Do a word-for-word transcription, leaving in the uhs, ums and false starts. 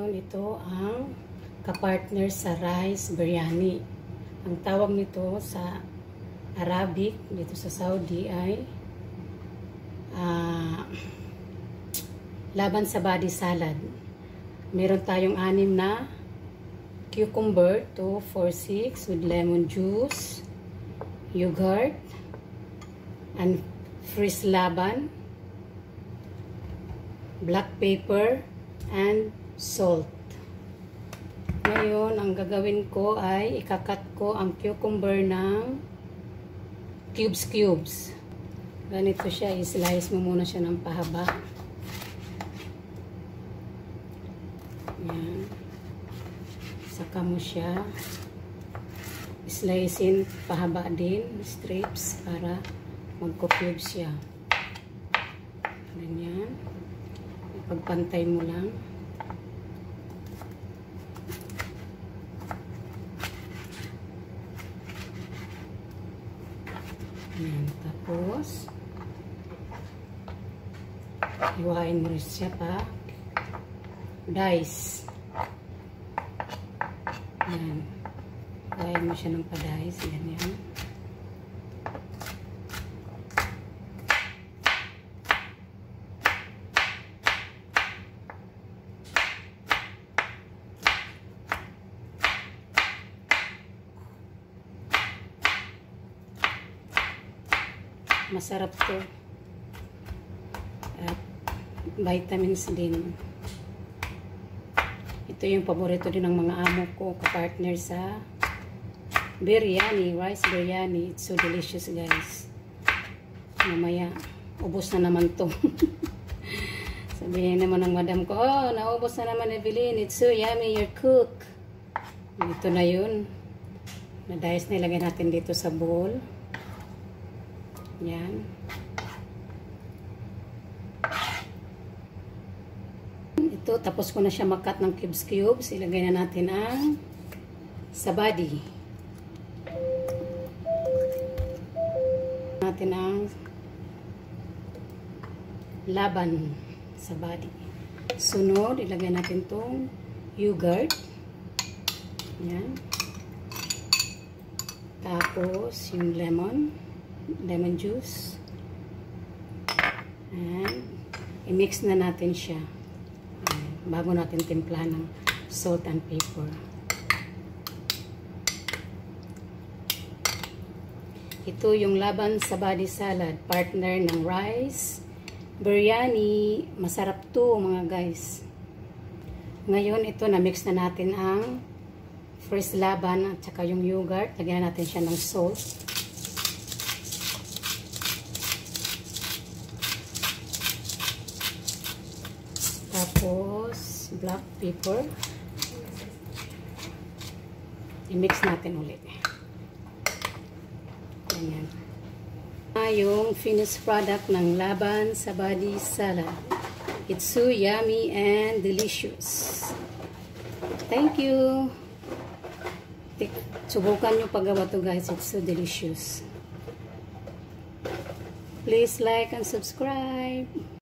Ngayon, ito ang kapartner sa rice biryani. Ang tawag nito sa Arabic, dito sa Saudi ay uh, laban sa body salad. Meron tayong anim na cucumber, two, four, six with lemon juice, yogurt, and fresh laban, black pepper, and salt. Ngayon, ang gagawin ko ay ikakat ko ang cucumber ng cubes-cubes. Ganito siya, i-slice mo muna siya ng pahaba. Yan. Saka mo siya slicein pahaba din, strips, para magko-cubes siya. Ganyan. Pagpantay mo lang. Ayan. Tapos iwain mo rin siya pa dice. Ayan. Iwain mo siya ng pa dice. Ganyan. Masarap to. At vitamins din. Ito yung paborito din ng mga amo ko, kapartner sa biryani, rice biryani. It's so delicious, guys. Mamaya, ubos na naman to. Sabihin naman ng madam ko, oh, naubos na naman, Evelyn. It's so yummy, your cook. Ito na yun. Na-dice na ilagay natin dito sa bowl. Yan. Ito, tapos ko na siya makat ng cubes-cubes. Ilagay na natin ang sa body. Natin ang laban sa body. Sunod, ilagay natin tong yogurt. Yan. Tapos, yung lemon. Lemon juice. And i-mix na natin siya. Ayan, bago natin timplahan ng salt and pepper. Ito yung laban sa body salad, partner ng rice biryani. Masarap to, mga guys. Ngayon, ito na-mix na natin ang fresh laban at saka yung yogurt. Lagyan natin siya ng salt. Tapos, black pepper. I-mix natin ulit. Ganyan. Yung finished product ng laban sa body salad. It's so yummy and delicious. Thank you. Subukan nyo paggawa to, guys. It's so delicious. Please like and subscribe.